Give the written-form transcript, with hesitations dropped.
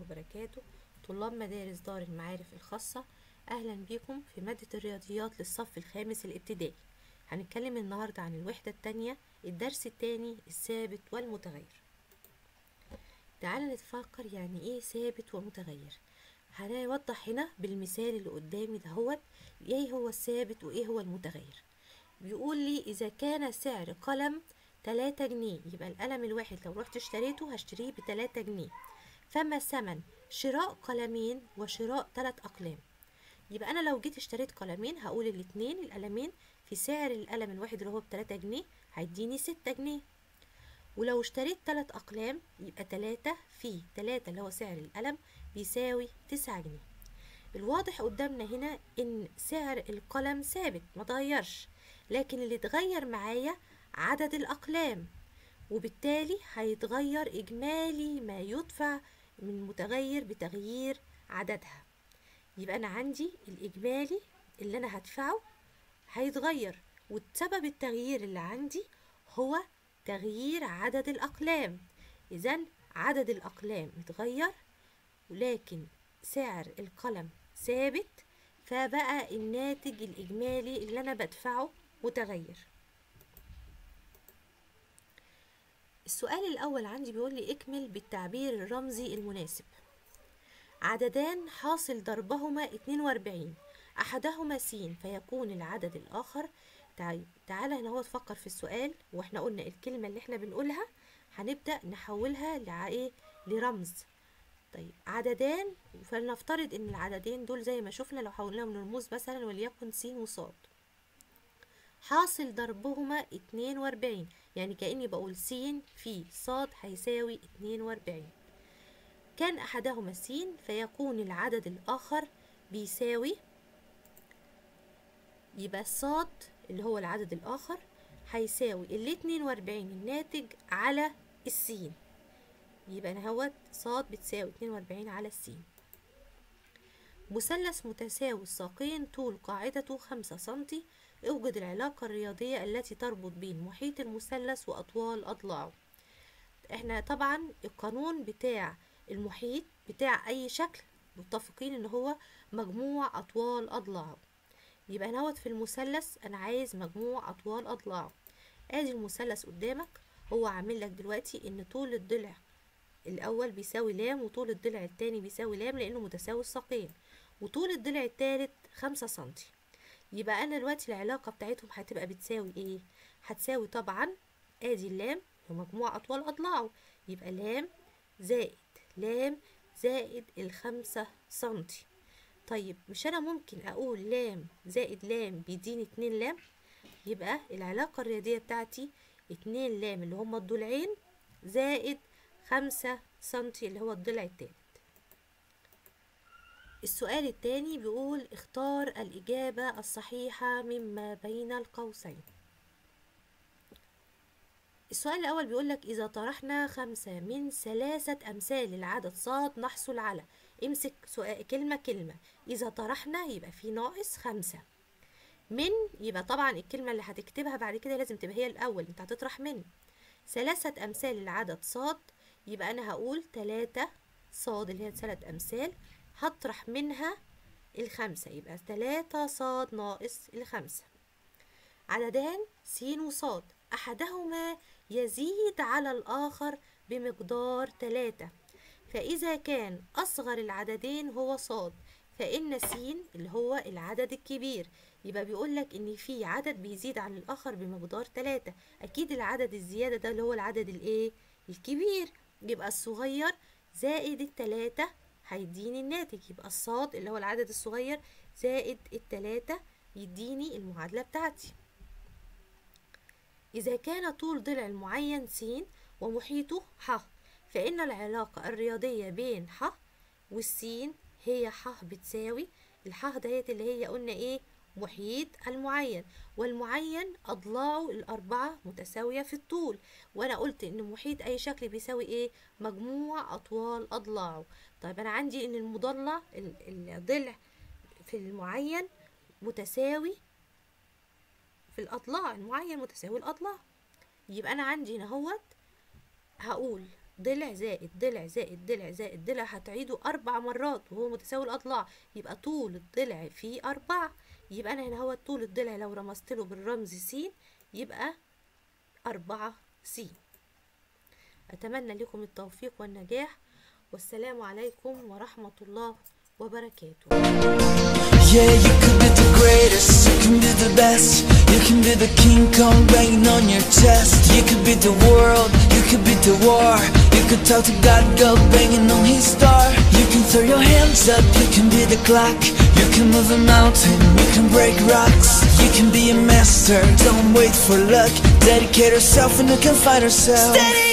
وبركاته. طلاب مدارس دار المعارف الخاصة، أهلا بكم في مادة الرياضيات للصف الخامس الابتدائي. هنتكلم النهاردة عن الوحدة التانية، الدرس التاني، الثابت والمتغير. تعالى نتفكر يعني ايه ثابت ومتغير. هنوضح هنا بالمثال اللي قدامي دهوت ايه هو الثابت وايه هو المتغير. بيقول لي إذا كان سعر قلم 3 جنيه، يبقى القلم الواحد لو رحت اشتريته هشتريه ب3 جنيه، فما ثمن شراء قلمين وشراء 3 أقلام؟ يبقى أنا لو جيت اشتريت قلمين هقول الاتنين القلمين في سعر القلم الواحد اللي هو ب3 جنيه هيديني 6 جنيه، ولو اشتريت 3 أقلام يبقى 3 في 3 اللي هو سعر القلم بيساوي 9 جنيه. الواضح قدامنا هنا ان سعر القلم ثابت متغيرش، لكن اللي اتغير معايا عدد الأقلام، وبالتالي هيتغير إجمالي ما يدفع من متغير بتغيير عددها. يبقى أنا عندي الإجمالي اللي أنا هدفعه هيتغير، وسبب التغيير اللي عندي هو تغيير عدد الأقلام. إذن عدد الأقلام اتغير ولكن سعر القلم ثابت، فبقى الناتج الإجمالي اللي أنا بدفعه متغير. السؤال الأول عندي بيقول لي اكمل بالتعبير الرمزي المناسب. عددان حاصل ضربهما 42، أحدهما س فيكون العدد الآخر. تعالى هنا هو تفكر في السؤال، واحنا قلنا الكلمة اللي احنا بنقولها هنبدأ نحولها لرمز. طيب عددان، فلنفترض ان العددين دول زي ما شفنا لو حولناهم لرموز مثلا وليكن س وصاد. حاصل ضربهما 42، يعني كأني بقول س في صاد هيساوي 42. كان أحدهما س فيكون العدد الآخر بيساوي، يبقى الصاد اللي هو العدد الآخر هيساوي 42 الناتج على السين. يبقى أنا هوت صاد بتساوي 42 على السين. مثلث متساوي الساقين طول قاعدته 5 سنتي، اوجد العلاقة الرياضية التي تربط بين محيط المثلث وأطوال أضلاعه. احنا طبعا القانون بتاع المحيط بتاع أي شكل متفقين ان هو مجموع أطوال أضلاعه. يبقى أنا هوت في المثلث أنا عايز مجموع أطوال أضلاعه. ادي المثلث قدامك، هو عامل لك دلوقتي ان طول الضلع الأول بيساوي لام وطول الضلع التاني بيساوي لام لأنه متساوي الساقين، وطول الضلع التالت 5 سنتي. يبقى أنا دلوقتي العلاقة بتاعتهم هتبقى بتساوي ايه؟ هتساوي طبعا ادي اللام ومجموع أطوال أضلاعه، يبقى لام زائد 5 سنتي. طيب مش أنا ممكن أقول لام زائد لام بيديني 2 لام؟ يبقى العلاقة الرياضية بتاعتي 2 لام اللي هما الضلعين زائد 5 سنتي اللي هو الضلع التالت. السؤال التاني بيقول اختار الإجابة الصحيحة مما بين القوسين. السؤال الأول بيقول لك إذا طرحنا 5 من 3 أمثال العدد صاد نحصل على، امسك سؤال كلمة كلمة. إذا طرحنا يبقى في ناقص 5، من يبقى طبعا الكلمة اللي هتكتبها بعد كده لازم تبقى هي الأول، انت هتطرح من 3 أمثال العدد صاد، يبقى أنا هقول 3 صاد اللي هي 3 أمثال هطرح منها 5، يبقى 3 صاد ناقص 5. عددان س وصاد أحدهما يزيد على الآخر بمقدار 3، فإذا كان أصغر العددين هو صاد فإن س اللي هو العدد الكبير. يبقى بيقولك إن في عدد بيزيد عن الآخر بمقدار 3، أكيد العدد الزيادة ده اللي هو العدد الإيه؟ الكبير. يبقى الصغير زائد 3 هيديني الناتج، يبقى الصاد اللي هو العدد الصغير زائد 3 يديني المعادلة بتاعتي. إذا كان طول ضلع المعين س ومحيطه ح، فإن العلاقة الرياضية بين ح والسين هي ح بتساوي الح ديت اللي هي قلنا ايه؟ محيط المعين، والمعين أضلاعه الأربعة متساوية في الطول، وأنا قلت إن محيط أي شكل بيساوي ايه؟ مجموع أطوال أضلاعه. طيب أنا عندي إن المضلع الضلع في المعين متساوي في الأضلاع، المعين متساوي الأضلاع. يبقى أنا عندي هنا هقول ضلع زائد ضلع زائد ضلع زائد ضلع هتعيده 4 مرات وهو متساوي الأضلاع، يبقى طول الضلع فيه 4. يبقى أنا هنا هو طول الضلع لو رمزت له بالرمز س يبقى 4 س. أتمنى لكم التوفيق والنجاح، والسلام عليكم ورحمة الله وبركاته. Yeah, you could be the greatest, you can be the best, you can be the King Kong banging on your chest. You could be the world, you could be the war, you could talk to God, go banging on his star. You can throw your hands up, you can be the clock, you can move a mountain, you can break rocks. You can be a master, don't wait for luck, dedicate yourself and you can find yourself. Steady.